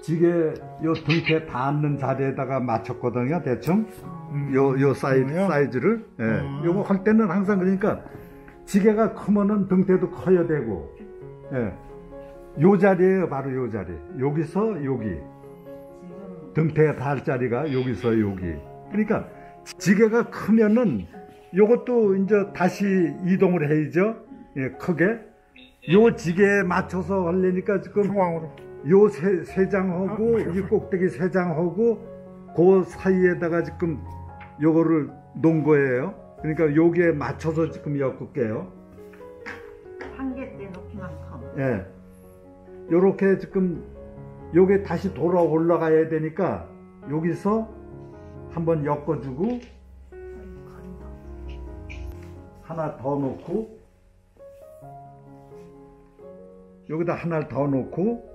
지게 요 등태 닿는 자리에다가 맞췄거든요, 대충. 요 사이즈를. 예. 요거 할 때는 항상 그러니까 지게가 크면은 등태도 커야 되고. 예. 요 자리에요, 바로 요 자리. 여기서 여기. 등태에 닿을 자리가 여기서 여기. 그러니까 지게가 크면은 요것도 이제 다시 이동을 해야죠. 예, 크게. 요 지게에 맞춰서 하려니까 지금 중앙으로. 요 세 장하고 이 꼭대기 세 장하고 그 사이에다가 지금 요거를 놓은 거예요. 그러니까 여기에 맞춰서 지금 엮을게요. 한 개 때 높이만큼. 예. 요렇게 지금 요게 다시 돌아 올라가야 되니까 여기서 한번 엮어주고 하나 더 놓고 여기다 하나를 더 놓고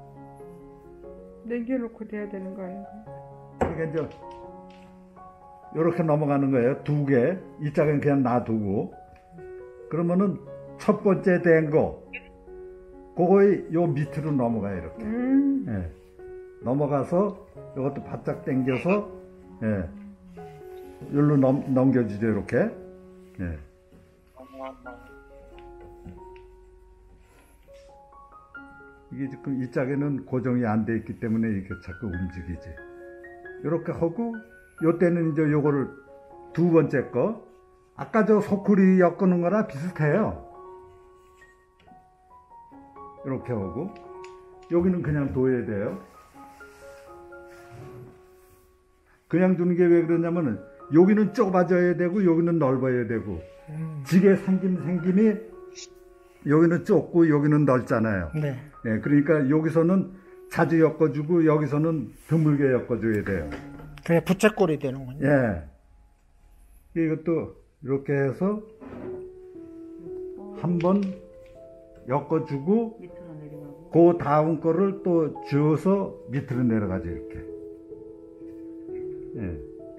남겨놓고 돼야 되는 거 아닌가? 그러니까 이제 요렇게 넘어가는 거예요. 두 개. 이 짝은 그냥 놔두고 그러면은 첫 번째 된 거 그거의 요 밑으로 넘어가요. 이렇게. 예. 넘어가서 요것도 바짝 당겨서 예. 여기로 넘겨주죠. 이렇게. 예. 이게 지금 이 짝에는 고정이 안 돼 있기 때문에 이렇게 자꾸 움직이지. 이렇게 하고 요때는 이제 요거를 두 번째 거 아까 저 소쿠리 엮는 거랑 비슷해요. 이렇게 하고 여기는 그냥 둬야 돼요. 그냥 두는 게 왜 그러냐면은 여기는 좁아져야 되고 여기는 넓어야 되고 지게 생김이 여기는 좁고 여기는 넓잖아요. 네. 예, 그러니까 여기서는 자주 엮어주고 여기서는 드물게 엮어줘야 돼요. 그냥 부채꼴이 되는군요. 예. 이것도 이렇게 해서 한번 엮어주고 밑으로 내려가고. 그 다음 거를 또 주워서 밑으로 내려가죠. 이렇게. 예.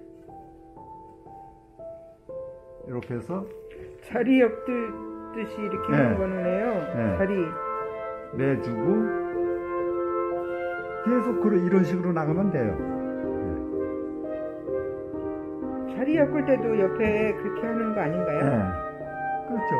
이렇게 해서 자리 엮듯이 이렇게 네. 하는 거네요. 네. 자리. 매주고 계속 이런 식으로 나가면 돼요. 자리 엮을 때도 옆에 그렇게 하는 거 아닌가요? 네. 그렇죠.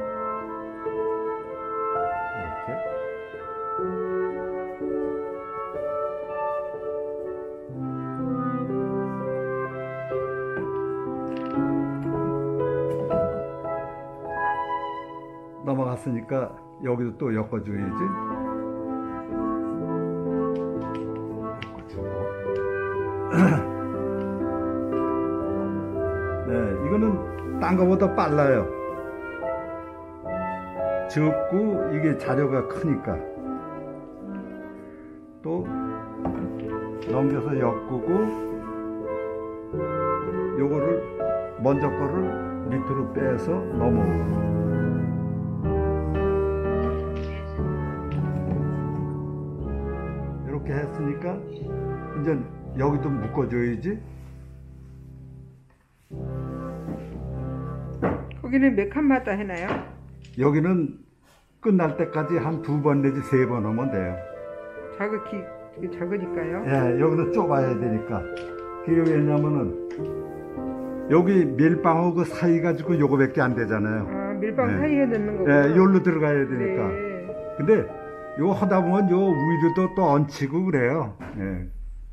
이렇게. 넘어갔으니까 여기도 또 엮어줘야지. 네, 이거는 딴 거보다 빨라요. 적고 이게 자료가 크니까. 또 넘겨서 엮고 요거를 먼저 거를 밑으로 빼서 넘어오고. 이렇게 했으니까 이제 여기도 묶어줘야지. 거기는 몇 칸마다 해나요? 여기는 끝날 때까지 한 2번 내지 3번 하면 돼요. 작으니까요. 예, 여기는 좁아야 되니까. 그게 왜냐면은 여기 밀방하고 그 사이 가지고 요거밖에 안 되잖아요. 아, 밀방 네. 사이에 넣는 거구나. 예, 여기로 들어가야 되니까. 네. 근데 요거 하다 보면 요 위로도 또 얹히고 그래요. 예.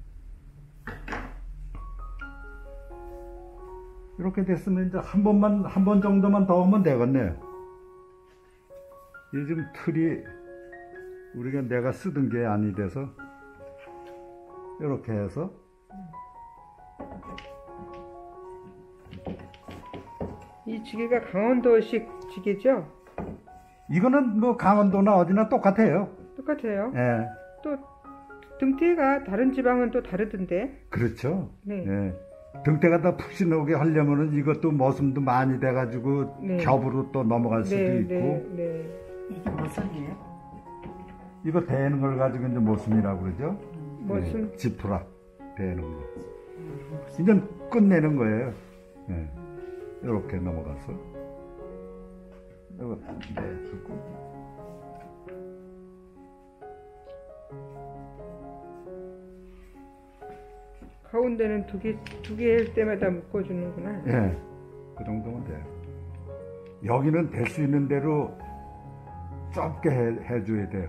이렇게 됐으면 이제 한 번 정도만 더 하면 되겠네요. 요즘 틀이 우리가 내가 쓰던 게 아니 돼서 이렇게 해서 이 지게가 강원도식 지게죠? 이거는 뭐 강원도나 어디나 똑같아요. 똑같아요. 예. 또 등태가 다른 지방은 또 다르던데. 그렇죠. 네. 예. 등태가 더 푹신하게 하려면은 이것도 머슴도 많이 돼가지고 네. 겹으로 또 넘어갈 수도 네, 있고. 네. 이게 무슨 일이에요? 이거 대는 걸 가지고 이제 모순이라고 그러죠. 모순? 네, 지푸라 대는 거. 이제 끝내는 거예요. 네. 이렇게 넘어가서 이거 내주고 가운데는 두 개 할 때마다 묶어주는구나. 예, 그 정도면 돼요. 여기는 될 수 있는 대로 짧게 해줘야 돼요.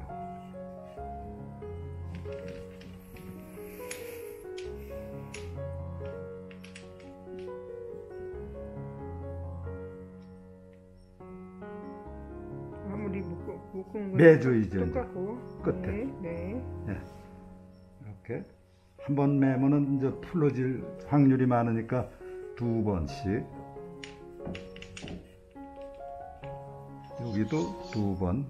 아무리 묶은 건 매줘야죠. 똑같고 끝에. 네. 예, 이렇게 한 번 매면은 이제 풀어질 확률이 많으니까 2번씩. 여기도 2번.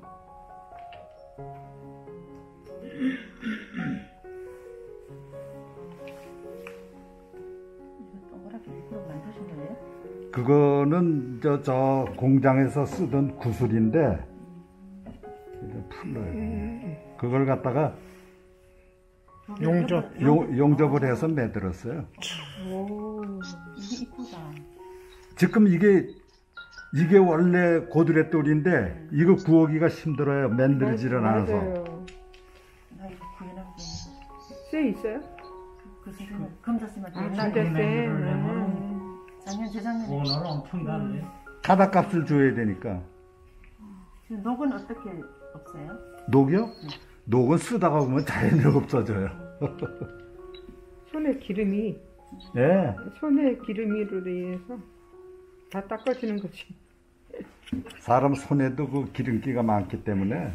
동그랗게 일부러 만드신 거예요? 그거는 저 공장에서 쓰던 구슬인데 풀러요. 그걸 갖다가 용접을 해서 매들었어요. 오, 이게 이쁘다. 지금 이게 원래 고드렛돌인데 이거 구하기가 힘들어요. 만들지를 않아서. 맞아요. 나 이거 구해놨고. 쇠 있어요? 그 지금 금자씨만 진짜 쇠. 작년 재작년에. 오늘 엄청 다르네. 가닥값을 줘야 되니까. 지금 녹은 어떻게 없어요? 녹이요? 녹은 쓰다가 보면 자연히 없어져요. 손에 기름이 예. 손에 기름으로 인해서 다 닦아지는 거지. 사람 손에도 그 기름기가 많기 때문에.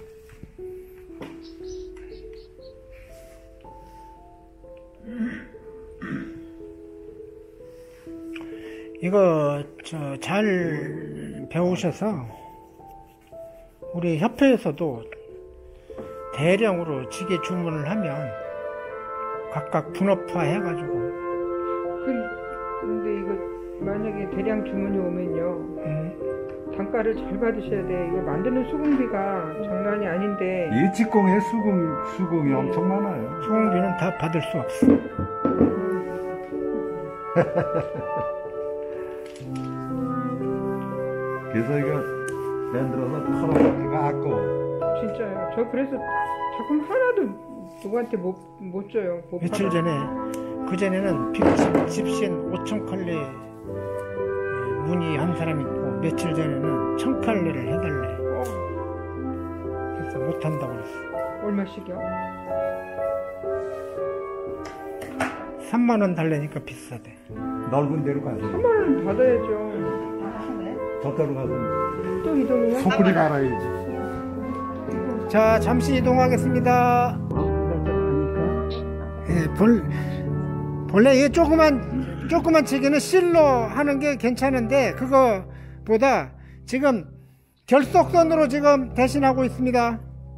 이거 잘 배우셔서 우리 협회에서도 대량으로 지게 주문을 하면 각각 분업화 해가지고. 근데 이거 만약에 대량 주문이 오면요, 단가를 잘 받으셔야 돼. 이거 만드는 수공비가 장난이 아닌데. 이 직공에 수공이 엄청 많아요. 수공비는 다 받을 수 없어. 그래서 이거 만들어서 털어먹기가 아까워. 진짜요. 저 그래서 작품 하나도 누구한테 못 줘요. 못 며칠 받아. 전에, 그전에는 집신 5,000칼레 문의한 사람이 있고, 며칠 전에는 1,000칼레를 해달래. 그래서 못한다고 그랬어. 얼마씩이요? 3만원 달래니까 비싸대. 넓은 데로 가세요. 3만 원 받아야죠. 저쪽으로 가서 또 이동해요? 소쿠리 갈아야지. 자, 잠시 이동하겠습니다. 예, 본래 이 조그만 치기는 실로 하는 게 괜찮은데, 그거보다 지금 결속선으로 지금 대신하고 있습니다.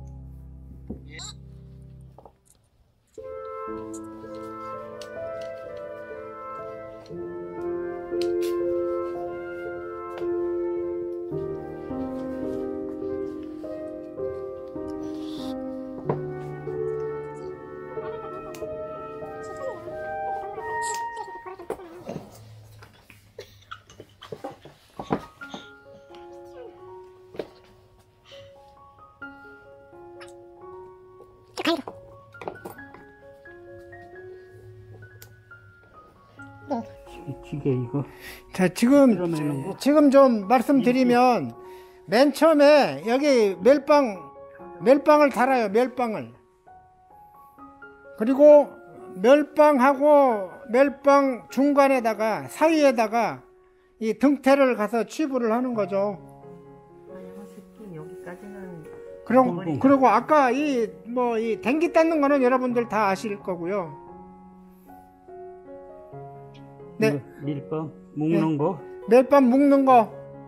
지게 이거. 자, 지금 좀 말씀드리면, 맨 처음에 여기 멜빵을 달아요. 멜빵을. 그리고 멜빵하고 멜빵 중간에다가, 사이에다가 이 등태를 가서 취부를 하는 거죠. 여기까지는. 그리고 아까 이 댕기 닦는 거는 여러분들 다 아실 거고요. 네. 밀빵 묶는 거. 멜빵 묶는 거.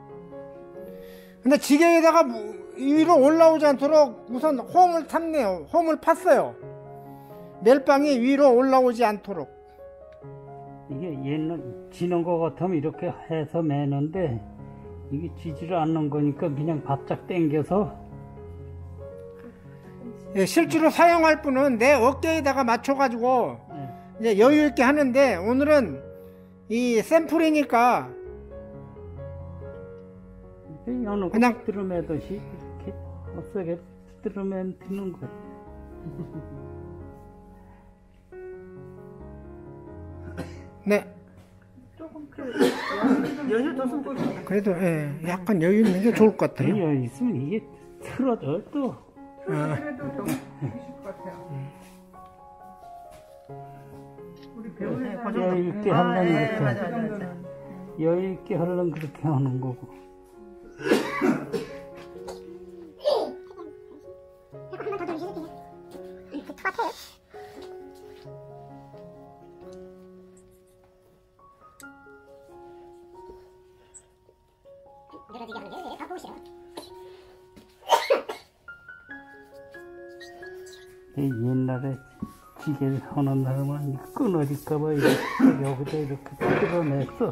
근데 지게에다가 위로 올라오지 않도록 우선 홈을 탔네요. 홈을 팠어요. 멜빵이 위로 올라오지 않도록. 이게 옛날 지는 거 같으면 이렇게 해서 매는데 이게 지지를 않는 거니까 그냥 바짝 당겨서. 예, 실제로 사용할 분은 내 어깨에다가 맞춰가지고 이제 여유 있게 하는데, 오늘은 이 샘플이니까 그냥 들으매듯이 이렇게 어떻게 들으면 듣는 거. 네. 조금 여유 뒀으면 좋겠다. 그래도 예, 약간 여유 있는 게 좋을 것 같아요. 여유 있으면 이게 틀어져 또. 그래도 너무 좋으실 것 같아요. 우리 배우는 네, 사람이 여유 있게 아, 하려면 예, 이렇게. 맞아, 맞아, 맞아. 여유 있게 하려면 그렇게 하는 거고. 옛날에 지게를 하는 날은 끊어질까봐 여기다 이렇게 끌어냈어.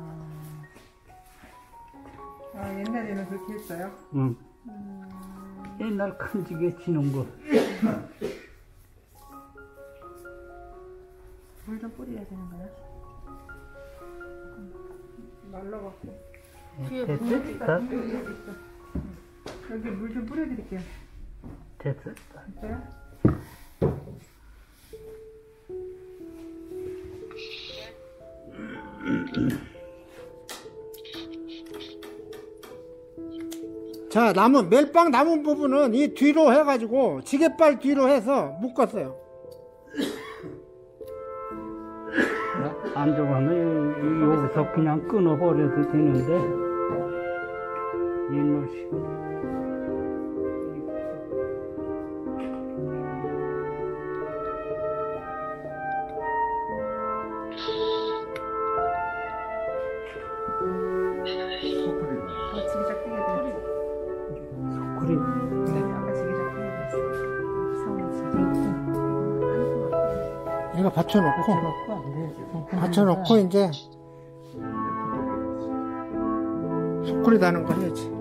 아, 옛날에는 그렇게 했어요? 응. 옛날 큰 지게 치는 거. 물 좀 뿌려야 되는 거야? 말라갖고. 됐어? 다? 여기 물 좀 뿌려드릴게요. 됐어? 됐어요? 자, 멜빵 남은 부분은 이 뒤로 해가지고 지게발 뒤로 해서 묶었어요. 안 좋아하면 여기서 그냥 끊어버려도 되는데 옛날식으로. 지게작 뛰게 돼. 그래. 아까 지게작 뛰게 됐어. 상황이 얘가 받쳐놓고 갖고 안 되지. 받쳐놓고 이제 소쿠리 다는 거 해야지.